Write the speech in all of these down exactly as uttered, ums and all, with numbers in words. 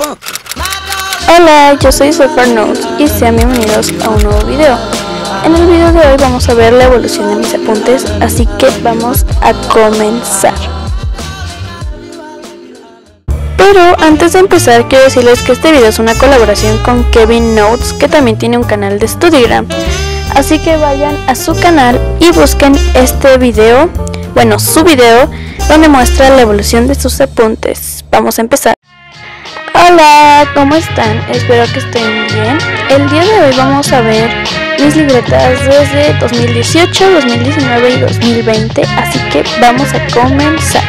Hola, yo soy Sofernotes y sean bienvenidos a un nuevo video. En el video de hoy vamos a ver la evolución de mis apuntes, así que vamos a comenzar. Pero antes de empezar quiero decirles que este video es una colaboración con Kevin Notes, que también tiene un canal de Studygram. Así que vayan a su canal y busquen este video, bueno su video, donde muestra la evolución de sus apuntes. Vamos a empezar. Hola, ¿cómo están? Espero que estén bien. El día de hoy vamos a ver mis libretas desde dos mil dieciocho, dos mil diecinueve y dos mil veinte, así que vamos a comenzar.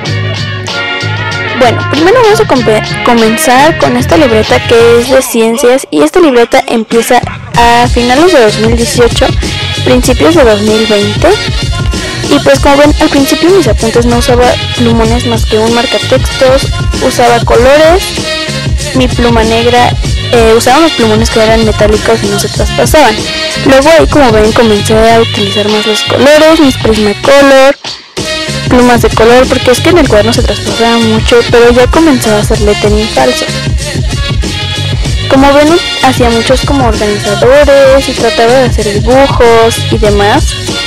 Bueno, primero vamos a comenzar con esta libreta que es de ciencias, y esta libreta empieza a finales de dos mil dieciocho, principios de dos mil veinte. Y pues como ven, al principio mis apuntes no usaba plumones más que un marcatextos, usaba colores, mi pluma negra, eh, usaba unos plumones que eran metálicos y no se traspasaban. Luego ahí, como ven, comencé a utilizar más los colores, mis Prismacolor, plumas de color, porque es que en el cuaderno se traspasaba mucho, pero ya comenzaba a hacer lettering falso. Como ven, hacía muchos como organizadores y trataba de hacer dibujos y demás.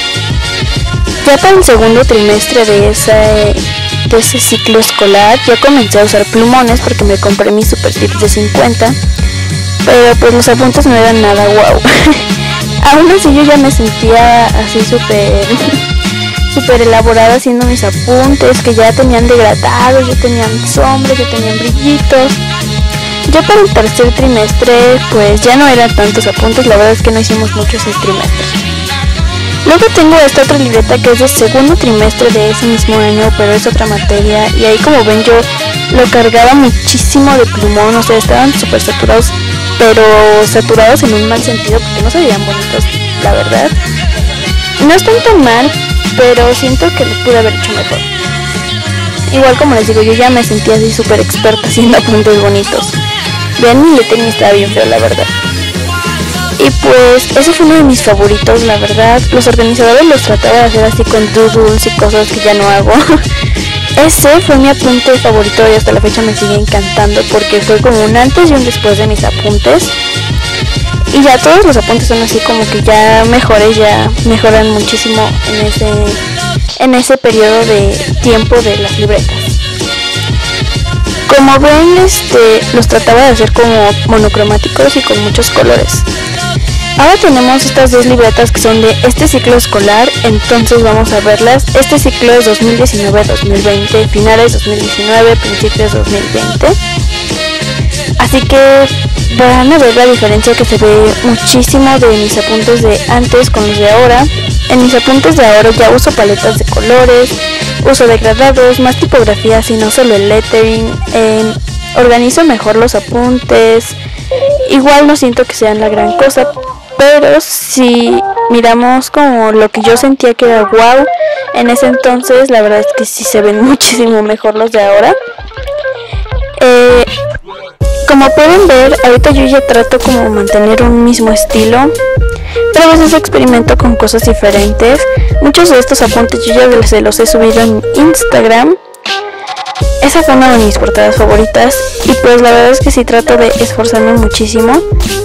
Ya para el segundo trimestre de ese, de ese ciclo escolar ya comencé a usar plumones porque me compré mis super tips de cincuenta, pero pues los apuntes no eran nada wow. Aún así yo ya me sentía así súper súper elaborada haciendo mis apuntes, que ya tenían degradados, ya tenían sombras, ya tenían brillitos. Ya para el tercer trimestre pues ya no eran tantos apuntes, la verdad es que no hicimos muchos ese trimestre. Luego tengo esta otra libreta que es del segundo trimestre de ese mismo año, pero es otra materia, y ahí como ven yo lo cargaba muchísimo de plumón, o sea, estaban súper saturados, pero saturados en un mal sentido porque no se veían bonitos, la verdad. No están tan mal, pero siento que lo pude haber hecho mejor. Igual, como les digo, yo ya me sentía así súper experta haciendo apuntes bonitos. Vean, mi lettering estaba bien feo, la verdad. Y pues ese fue uno de mis favoritos, la verdad. Los organizadores los trataba de hacer así con doodles y cosas que ya no hago. Ese fue mi apunte favorito y hasta la fecha me sigue encantando porque fue como un antes y un después de mis apuntes. Y ya todos los apuntes son así como que ya mejores, ya mejoran muchísimo en ese, en ese periodo de tiempo de las libretas. Como ven, este, los trataba de hacer como monocromáticos y con muchos colores. Ahora tenemos estas dos libretas que son de este ciclo escolar, entonces vamos a verlas. Este ciclo es dos mil diecinueve a dos mil veinte, finales dos mil diecinueve, principios dos mil veinte. Así que van a ver la diferencia que se ve muchísimo de mis apuntes de antes con los de ahora. En mis apuntes de ahora ya uso paletas de colores, uso degradados, más tipografías y no solo el lettering, eh, organizo mejor los apuntes. Igual no siento que sean la gran cosa, pero si miramos como lo que yo sentía que era wow en ese entonces, la verdad es que sí se ven muchísimo mejor los de ahora. Eh, como pueden ver, ahorita yo ya trato como mantener un mismo estilo, pero a veces experimento con cosas diferentes. Muchos de estos apuntes yo ya se los he subido en Instagram. Esa fue una de mis portadas favoritas y pues la verdad es que sí trato de esforzarme muchísimo.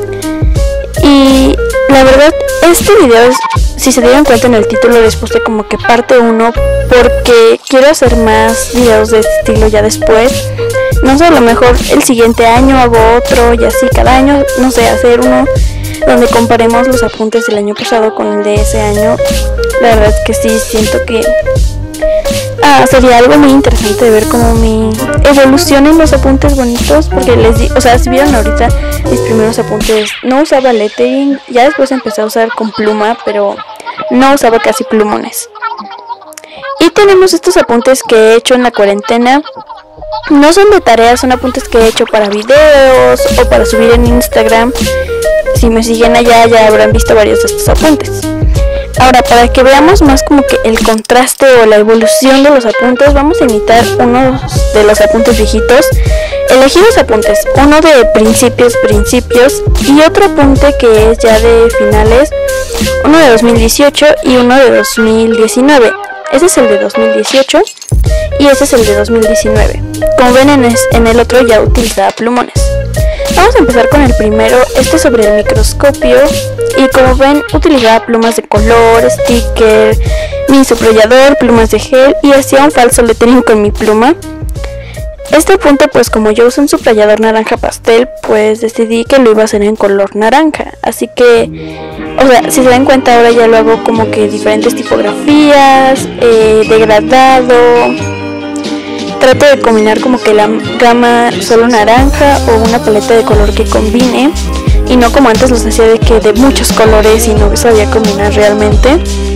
Y la verdad, este video, es, si se dieron cuenta en el título, les puse como que parte uno porque quiero hacer más videos de este estilo ya después. No sé, a lo mejor el siguiente año hago otro y así cada año, no sé, hacer uno donde comparemos los apuntes del año pasado con el de ese año. La verdad es que sí, siento que ah, sería algo muy interesante de ver como mi evolución en los apuntes bonitos, porque les di, o sea, si vieron ahorita mis primeros apuntes, no usaba lettering, ya después empecé a usar con pluma, pero no usaba casi plumones. Y tenemos estos apuntes que he hecho en la cuarentena. No son de tareas, son apuntes que he hecho para videos o para subir en Instagram. Si me siguen allá ya habrán visto varios de estos apuntes. Ahora, para que veamos más como que el contraste o la evolución de los apuntes, vamos a imitar uno de los apuntes viejitos. Elegí dos apuntes, uno de principios, principios y otro apunte que es ya de finales, uno de dos mil dieciocho y uno de dos mil diecinueve. Ese es el de dos mil dieciocho. y este es el de dos mil diecinueve. Como ven, en, es, en el otro ya utilizaba plumones. Vamos a empezar con el primero, este es sobre el microscopio, y como ven utilizaba plumas de color, sticker, mi subrayador, plumas de gel, y hacía un falso lettering con mi pluma. Este punto, pues como yo uso un subrayador naranja pastel, pues decidí que lo iba a hacer en color naranja. Así que, o sea, si se dan cuenta, ahora ya lo hago como que diferentes tipografías, eh, degradado. Trato de combinar como que la gama solo naranja o una paleta de color que combine, y no como antes los hacía de que de muchos colores y no sabía combinar realmente.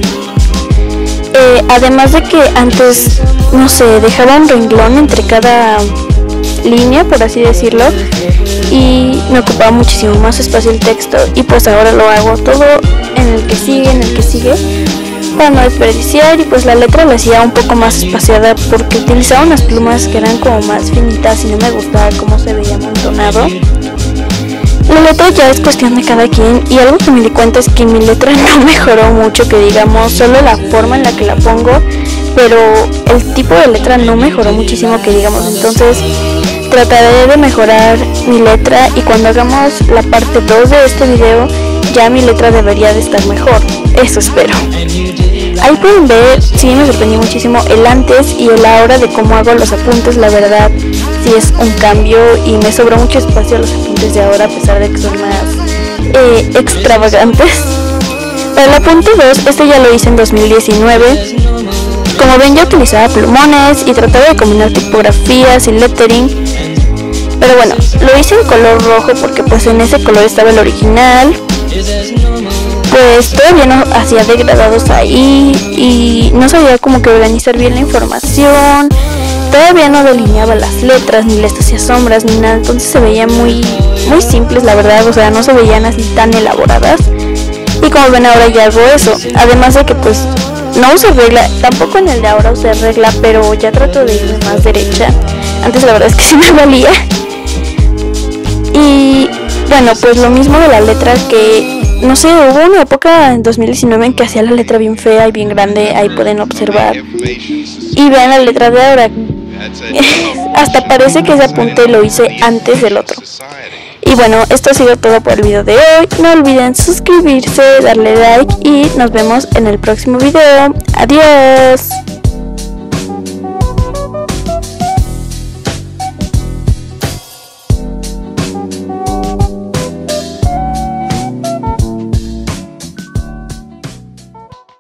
Eh, además de que antes, no sé, dejaba un renglón entre cada línea, por así decirlo, y me ocupaba muchísimo más espacio el texto, y pues ahora lo hago todo en el que sigue, en el que sigue, para no desperdiciar, y pues la letra la hacía un poco más espaciada porque utilizaba unas plumas que eran como más finitas y no me gustaba cómo se veía amontonado. La letra ya es cuestión de cada quien, y algo que me di cuenta es que mi letra no mejoró mucho, que digamos, solo la forma en la que la pongo, pero el tipo de letra no mejoró muchísimo, que digamos. Entonces trataré de mejorar mi letra, y cuando hagamos la parte dos de este video ya mi letra debería de estar mejor, eso espero. Ahí pueden ver, sí me sorprendió muchísimo el antes y el ahora de cómo hago los apuntes. La verdad sí es un cambio, y me sobró mucho espacio a los apuntes de ahora, a pesar de que son más eh, extravagantes. Para el apunte dos, este ya lo hice en dos mil diecinueve. Como ven, yo utilizaba plumones y trataba de combinar tipografías y lettering, pero bueno, lo hice en color rojo porque pues en ese color estaba el original. Pues todavía no hacía degradados ahí y no sabía como que organizar bien la información. Todavía no delineaba las letras, ni les hacía sombras, ni nada. Entonces se veían muy, muy simples, la verdad. O sea, no se veían así tan elaboradas. Y como ven, ahora ya hago eso. Además de que pues no uso regla. Tampoco en el de ahora usé regla, pero ya trato de irme más derecha. Antes la verdad es que sí me valía. Y bueno, pues lo mismo de la letra, que no sé, hubo una época en dos mil diecinueve en que hacía la letra bien fea y bien grande. Ahí pueden observar. Y vean la letra de ahora. Hasta parece que ese apunte lo hice antes del otro. Y bueno, esto ha sido todo por el video de hoy. No olviden suscribirse, darle like, y nos vemos en el próximo video. Adiós.